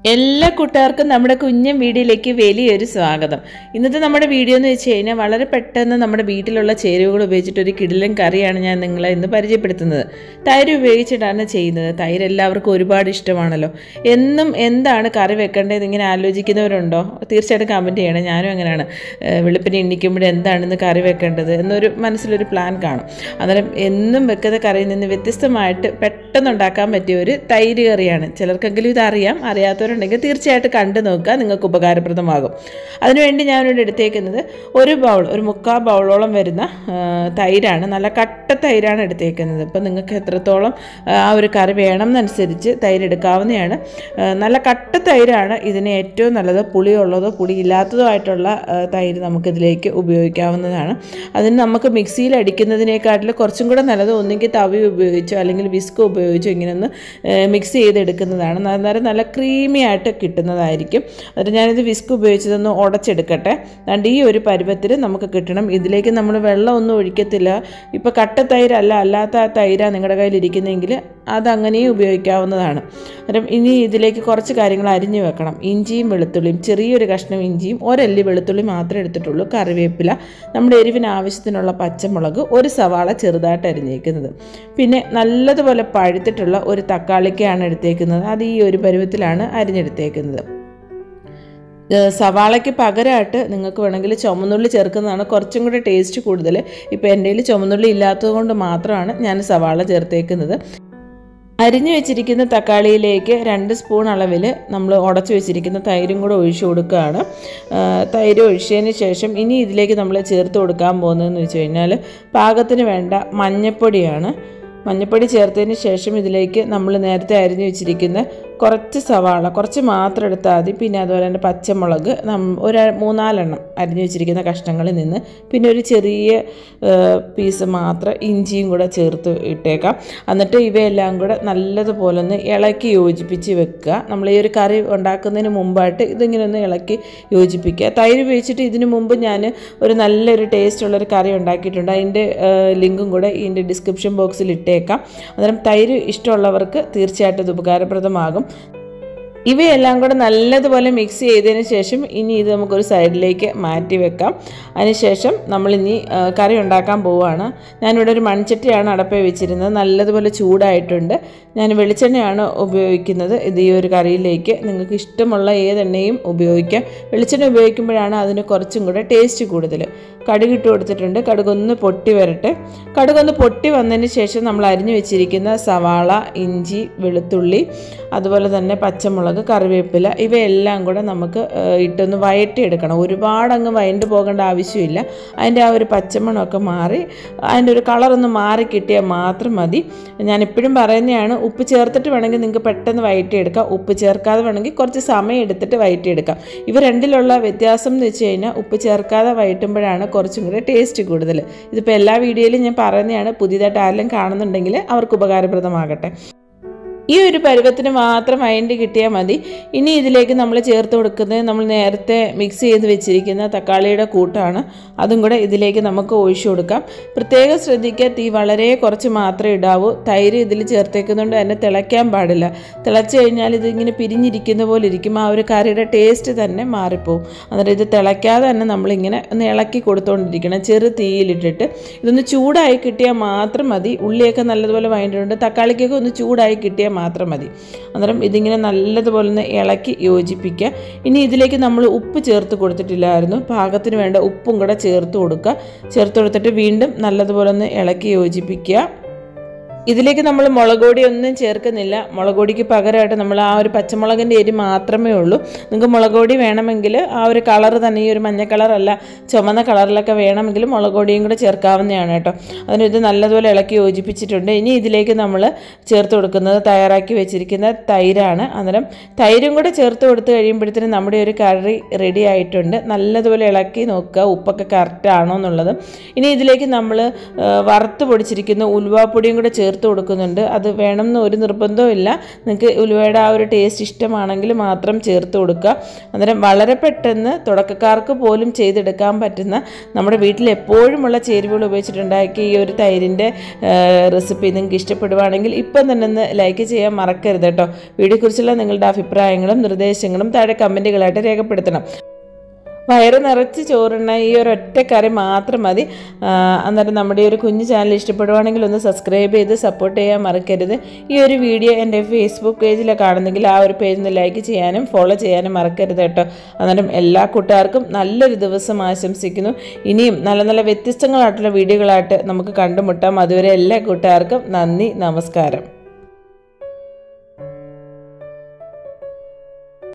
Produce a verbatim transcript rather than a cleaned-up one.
എല്ലാ കൂട്ടുകാർക്കും നമ്മുടെ കുഞ്ഞൻ വീഡിയോയിലേക്ക് വലിയൊരു സ്വാഗതം. ഇന്നത്തെ നമ്മുടെ വീഡിയോ എന്ന് വെച്ച് കഴിഞ്ഞാൽ വളരെ പെട്ടെന്ന് നമ്മുടെ വീട്ടിലുള്ള ചേരുവകൾ ഉപയോഗിച്ചിട്ട് ഒരു കിടിലൻ കറിയാണ് ഞാൻ നിങ്ങളെ ഇന്ന് പരിചയപ്പെടുത്തുന്നത്. തൈര് ഉപയോഗിച്ചിട്ടാണ് ചെയ്യുന്നത്. തൈര് എല്ലാവർക്കും ഒരുപാട് ഇഷ്ടമാണല്ലോ. എന്നും എന്താണ് കറി വെക്കേണ്ടത് ഇങ്ങനെ ആലോചിക്കുന്നവരുണ്ടോ? തീർച്ചയായിട്ടും കമൻറ്റ് ചെയ്യണം. ഞാനും അങ്ങനെയാണ്. വെളുപ്പിനെ എണ്ണിക്കുമ്പോൾ എന്താണെന്ന് കറി വെക്കേണ്ടത് എന്നൊരു മനസ്സിലൊരു പ്ലാൻ കാണും. അന്നേരം എന്നും വെക്കുന്ന കറിയിൽ നിന്ന് വ്യത്യസ്തമായിട്ട് പെട്ടെന്ന് ഉണ്ടാക്കാൻ പറ്റിയ ഒരു തൈര് കറിയാണ്. ചിലർക്കെങ്കിലും ഇതറിയാം, അറിയാത്തവരുണ്ടെങ്കിൽ തീർച്ചയായിട്ടും കണ്ടു നോക്കുക, നിങ്ങൾക്ക് ഉപകാരപ്രദമാകും. അതിനുവേണ്ടി ഞാനിവിടെ എടുത്തേക്കുന്നത് ഒരു ബൗൾ ഒരു മുക്കാൽ ബൗളോളം വരുന്ന തൈരാണ്. നല്ല കട്ട തൈരാണ് എടുത്തേക്കുന്നത്. ഇപ്പം നിങ്ങൾക്ക് എത്രത്തോളം ആ ഒരു കറി വേണം എന്നനുസരിച്ച് തൈര് എടുക്കാവുന്നതാണ്. നല്ല കട്ട തൈരാണ് ഇതിന് ഏറ്റവും നല്ലത്. പുളിയുള്ളതോ പുളി ഇല്ലാത്തതോ ആയിട്ടുള്ള തൈര് നമുക്കിതിലേക്ക് ഉപയോഗിക്കാവുന്നതാണ്. അതിന് നമുക്ക് മിക്സിയിൽ അടിക്കുന്നതിനേക്കാട്ടിൽ കുറച്ചും കൂടെ നല്ലത് ഒന്നുകിൽ തവി ഉപയോഗിച്ചോ അല്ലെങ്കിൽ വിസ്ക് ഉപയോഗിച്ചോ ഇങ്ങനെ ഒന്ന് മിക്സ് ചെയ്തെടുക്കുന്നതാണ്. അന്നേരം നല്ല ക്രീമി ആയിട്ട് കിട്ടുന്നതായിരിക്കും. എന്നിട്ട് ഞാനിത് വിസ്ക് ഉപയോഗിച്ചതൊന്ന് ഉടച്ചെടുക്കട്ടെ. അതുകൊണ്ട് ഈ ഒരു പരുവത്തിൽ നമുക്ക് കിട്ടണം. ഇതിലേക്ക് നമ്മൾ വെള്ളമൊന്നും ഒഴിക്കത്തില്ല. ഇപ്പോൾ കട്ട തൈരല്ല, അല്ലാത്ത തൈരാണ് നിങ്ങളുടെ കയ്യിൽ ഇരിക്കുന്നതെങ്കിൽ അതങ്ങനെയും ഉപയോഗിക്കാവുന്നതാണ്. അന്നേരം ഇനി ഇതിലേക്ക് കുറച്ച് കാര്യങ്ങൾ അരിഞ്ഞു വെക്കണം. ഇഞ്ചിയും വെളുത്തുള്ളിയും, ചെറിയൊരു കഷ്ണം ഇഞ്ചിയും ഒരല്ലി വെളുത്തുള്ളി മാത്രമേ എടുത്തിട്ടുള്ളൂ, കറിവേപ്പില, നമ്മുടെ എരിവിന് ആവശ്യത്തിനുള്ള പച്ചമുളക്, ഒരു സവാള ചെറുതായിട്ട് അരിഞ്ഞേക്കുന്നത്, പിന്നെ നല്ലതുപോലെ പഴുത്തിട്ടുള്ള ഒരു തക്കാളിക്കയാണ് എടുത്തേക്കുന്നത്. അത് ഈ ഒരു പരുവത്തിലാണ് അരിഞ്ഞെടുത്തേക്കുന്നത്. സവാളയ്ക്ക് പകരമായിട്ട് നിങ്ങൾക്ക് വേണമെങ്കിൽ ചുമന്നുള്ളി ചേർക്കുന്നതാണ് കുറച്ചും കൂടി ടേസ്റ്റ് കൂടുതൽ. ഇപ്പോൾ എൻ്റെ കയ്യിൽ ചുമന്നുള്ളി ഇല്ലാത്തത് കൊണ്ട് മാത്രമാണ് ഞാൻ സവാള ചേർത്തേക്കുന്നത്. അരിഞ്ഞു വെച്ചിരിക്കുന്ന തക്കാളിയിലേക്ക് രണ്ട് സ്പൂൺ അളവിൽ നമ്മൾ ഉടച്ചു വെച്ചിരിക്കുന്ന തൈരും കൂടെ ഒഴിച്ചു കൊടുക്കുകയാണ്. തൈര് ഒഴിച്ചതിന് ശേഷം ഇനി ഇതിലേക്ക് നമ്മൾ ചേർത്ത് കൊടുക്കാൻ പോകുന്നതെന്ന് വെച്ച് കഴിഞ്ഞാൽ പാകത്തിന് വേണ്ട മഞ്ഞൾപ്പൊടിയാണ്. മഞ്ഞൾപ്പൊടി ചേർത്തതിന് ശേഷം ഇതിലേക്ക് നമ്മൾ നേരത്തെ അരിഞ്ഞു വെച്ചിരിക്കുന്ന കുറച്ച് സവാള, കുറച്ച് മാത്രം എടുത്താൽ മതി. പിന്നെ അതുപോലെ തന്നെ പച്ചമുളക് ഒരു മൂന്നാലെണ്ണം അരിഞ്ഞു വെച്ചിരിക്കുന്ന കഷ്ണങ്ങളിൽ നിന്ന്, പിന്നെ ഒരു ചെറിയ പീസ് മാത്രം ഇഞ്ചിയും കൂടെ ചേർത്ത് ഇട്ടേക്കാം. എന്നിട്ട് ഇവയെല്ലാം കൂടെ നല്ലതുപോലെ ഒന്ന് ഇളക്കി യോജിപ്പിച്ച് വെക്കുക. നമ്മൾ ഈ ഒരു കറി ഉണ്ടാക്കുന്നതിന് മുമ്പായിട്ട് ഇതിങ്ങനെ ഒന്ന് ഇളക്കി യോജിപ്പിക്കുക. തൈര് ഉപയോഗിച്ചിട്ട് ഇതിനു മുമ്പ് ഞാൻ ഒരു നല്ലൊരു ടേസ്റ്റുള്ളൊരു കറി ഉണ്ടാക്കിയിട്ടുണ്ട്. അതിൻ്റെ ലിങ്കും കൂടെ ഇതിൻ്റെ ഡിസ്ക്രിപ്ഷൻ ബോക്സിൽ ഇട്ടേക്കാം. അന്നേരം തൈര് ഇഷ്ടമുള്ളവർക്ക് തീർച്ചയായിട്ടും ഇത് ഉപകാരപ്രദമാകും. ഇവയെല്ലാം കൂടെ നല്ലതുപോലെ മിക്സ് ചെയ്തതിന് ശേഷം ഇനി ഇത് നമുക്കൊരു സൈഡിലേക്ക് മാറ്റി വെക്കാം. അതിനുശേഷം നമ്മളിനി കറി ഉണ്ടാക്കാൻ പോവുകയാണ്. ഞാനിവിടെ ഒരു മൺചട്ടിയാണ് അടപ്പേ വെച്ചിരുന്നത്. നല്ലതുപോലെ ചൂടായിട്ടുണ്ട്. ഞാൻ വെളിച്ചെണ്ണയാണ് ഉപയോഗിക്കുന്നത്. ഇത് ഈ ഒരു കറിയിലേക്ക് നിങ്ങൾക്ക് ഇഷ്ടമുള്ള ഏതെണ്ണയും ഉപയോഗിക്കാം. വെളിച്ചെണ്ണ ഉപയോഗിക്കുമ്പോഴാണ് അതിന് കുറച്ചും കൂടെ ടേസ്റ്റ് കൂടുതൽ. കടുകിട്ട് കൊടുത്തിട്ടുണ്ട്. കടുകൊന്ന് പൊട്ടി വരട്ടെ. കടുകൊന്ന് പൊട്ടി വന്നതിന് ശേഷം നമ്മൾ അരിഞ്ഞു വെച്ചിരിക്കുന്ന സവാള, ഇഞ്ചി, വെളുത്തുള്ളി, അതുപോലെ തന്നെ പച്ചമുളക്, കറിവേപ്പില ഇവയെല്ലാം കൂടെ നമുക്ക് ഇട്ടൊന്ന് വഴറ്റിയെടുക്കണം. ഒരുപാട് അങ്ങ് വഴണ്ട് പോകേണ്ട ആവശ്യമില്ല. അതിൻ്റെ ആ ഒരു പച്ചമണമൊക്കെ മാറി അതിൻ്റെ ഒരു കളറൊന്ന് മാറി കിട്ടിയാൽ മാത്രം മതി. ഞാനെപ്പോഴും പറയുന്നതാണ്, ഉപ്പ് ചേർത്തിട്ട് വേണമെങ്കിൽ നിങ്ങൾക്ക് പെട്ടെന്ന് വഴറ്റിയെടുക്കാം. ഉപ്പ് ചേർക്കാതെ വേണമെങ്കിൽ കുറച്ച് സമയം എടുത്തിട്ട് വഴറ്റിയെടുക്കാം. ഇവ രണ്ടിലുള്ള വ്യത്യാസം എന്ന് വെച്ച് കഴിഞ്ഞാൽ ഉപ്പ് ചേർക്കാതെ വഴറ്റുമ്പോഴാണ് കുറച്ചും കൂടെ ടേസ്റ്റ് കൂടുതൽ. ഇതിപ്പോൾ എല്ലാ വീഡിയോയിലും ഞാൻ പറയുന്നതാണ്. പുതിയതായിട്ട് ആരെങ്കിലും കാണുന്നുണ്ടെങ്കിൽ അവർക്ക് ഉപകാരപ്രദമാകട്ടെ. ഈ ഒരു പരുവത്തിന് മാത്രം വഴണ്ടി കിട്ടിയാൽ മതി. ഇനി ഇതിലേക്ക് നമ്മൾ ചേർത്ത് കൊടുക്കുന്നത് നമ്മൾ നേരത്തെ മിക്സ് ചെയ്ത് വെച്ചിരിക്കുന്ന തക്കാളിയുടെ കൂട്ടാണ്. അതും കൂടെ ഇതിലേക്ക് നമുക്ക് ഒഴിച്ചു കൊടുക്കാം. പ്രത്യേകം ശ്രദ്ധിക്കുക, തീ വളരെ കുറച്ച് മാത്രമേ ഇടാവൂ. തൈര് ഇതിൽ ചേർത്തേക്കുന്നതുകൊണ്ട് തന്നെ തിളയ്ക്കാൻ പാടില്ല. തിളച്ച് കഴിഞ്ഞാൽ ഇതിങ്ങനെ പിരിഞ്ഞിരിക്കുന്ന പോലെ ഇരിക്കും. ആ ഒരു കറിയുടെ ടേസ്റ്റ് തന്നെ മാറിപ്പോവും. അന്നേരം ഇത് തിളയ്ക്കാതെ തന്നെ നമ്മളിങ്ങനെ ഒന്ന് ഇളക്കി കൊടുത്തുകൊണ്ടിരിക്കണം, ചെറു തീയിലിട്ടിട്ട്. ഇതൊന്ന് ചൂടായി കിട്ടിയാൽ മാത്രം മതി. ഉള്ളിയൊക്കെ നല്ലതുപോലെ വഴണ്ടിട്ടുണ്ട്. തക്കാളിക്കൊക്കെ ഒന്ന് ചൂടായി കിട്ടിയാൽ മാത്രം മതി. അന്നേരം ഇതിങ്ങനെ നല്ലതുപോലെ ഒന്ന് ഇളക്കി യോജിപ്പിക്കുക. ഇനി ഇതിലേക്ക് നമ്മൾ ഉപ്പ് ചേർത്ത് കൊടുത്തിട്ടില്ലായിരുന്നു. പാകത്തിന് വേണ്ട ഉപ്പും കൂടെ ചേർത്ത് കൊടുക്കുക. ചേർത്ത് കൊടുത്തിട്ട് വീണ്ടും നല്ലതുപോലെ ഒന്ന് ഇളക്കി യോജിപ്പിക്കുക. ഇതിലേക്ക് നമ്മൾ മുളക് പൊടി ഒന്നും ചേർക്കുന്നില്ല. മുളക് പൊടിക്ക് പകരമായിട്ട് നമ്മൾ ആ ഒരു പച്ചമുളകിൻ്റെ എരി മാത്രമേ ഉള്ളൂ. നിങ്ങൾക്ക് മുളക് പൊടി വേണമെങ്കിൽ ആ ഒരു കളർ തന്നെ, ഈ ഒരു മഞ്ഞ കളറല്ല ചുമന്ന കളറിലൊക്കെ വേണമെങ്കിൽ മുളക് പൊടിയും കൂടെ ചേർക്കാവുന്നതാണ് കേട്ടോ. അതിന് ഇത് നല്ലതുപോലെ ഇളക്കി യോജിപ്പിച്ചിട്ടുണ്ട്. ഇനി ഇതിലേക്ക് നമ്മൾ ചേർത്ത് കൊടുക്കുന്നത് തയ്യാറാക്കി വെച്ചിരിക്കുന്ന തൈരാണ്. അന്നേരം തൈരും കൂടെ ചേർത്ത് കൊടുത്ത് കഴിയുമ്പോഴത്തേനും നമ്മുടെ ഒരു കറി റെഡി ആയിട്ടുണ്ട്. നല്ലതുപോലെ ഇളക്കി നോക്കുക ഉപ്പൊക്കെ കറക്റ്റ് ആണോ എന്നുള്ളത്. ഇനി ഇതിലേക്ക് നമ്മൾ വറുത്ത് പൊടിച്ചിരിക്കുന്ന ഉലുവാപ്പൊടിയും കൂടെ ചേർത്ത് ചേർത്ത് കൊടുക്കുന്നുണ്ട്. അത് വേണമെന്ന് ഒരു നിർബന്ധവും ഇല്ല. നിങ്ങൾക്ക് ഉലുവയുടെ ആ ഒരു ടേസ്റ്റ് ഇഷ്ടമാണെങ്കിൽ മാത്രം ചേർത്ത് കൊടുക്കുക. അന്നേരം വളരെ പെട്ടെന്ന് തുടക്കക്കാർക്ക് പോലും ചെയ്തെടുക്കാൻ പറ്റുന്ന നമ്മുടെ വീട്ടിൽ എപ്പോഴുമുള്ള ചേരുവകൾ ഉപയോഗിച്ചിട്ടുണ്ടാക്കിയ ഈ ഒരു തൈരിൻ്റെ റെസിപ്പി നിങ്ങൾക്ക് ഇഷ്ടപ്പെടുവാണെങ്കിൽ ഇപ്പം തന്നെ ഒന്ന് ലൈക്ക് ചെയ്യാൻ മറക്കരുത് കേട്ടോ. വീഡിയോയെക്കുറിച്ചുള്ള നിങ്ങളുടെ അഭിപ്രായങ്ങളും നിർദ്ദേശങ്ങളും താഴെ കമൻറ്റുകളായിട്ട് രേഖപ്പെടുത്തണം. വയറ് നിറച്ച് ചോറുണ്ണ ഈ ഒരു ഒറ്റ കറി മാത്രം മതി. അന്നേരം നമ്മുടെ ഈ ഒരു കുഞ്ഞു ചാനൽ ഇഷ്ടപ്പെടുവാണെങ്കിൽ ഒന്ന് സബ്സ്ക്രൈബ് ചെയ്ത് സപ്പോർട്ട് ചെയ്യാൻ മറക്കരുത്. ഈ ഒരു വീഡിയോ എൻ്റെ ഫേസ്ബുക്ക് പേജിലൊക്കെ കാണുന്നെങ്കിൽ ആ ഒരു പേജ് ഒന്ന് ലൈക്ക് ചെയ്യാനും ഫോളോ ചെയ്യാനും മറക്കരുത് കേട്ടോ. അന്നേരം എല്ലാ കൂട്ടുകാർക്കും നല്ലൊരു ദിവസം ആശംസിക്കുന്നു. ഇനിയും നല്ല നല്ല വ്യത്യസ്തങ്ങളായിട്ടുള്ള വീഡിയോകളായിട്ട് നമുക്ക് കണ്ടുമുട്ടാം. അതുവരെ എല്ലാ കൂട്ടുകാർക്കും നന്ദി, നമസ്കാരം.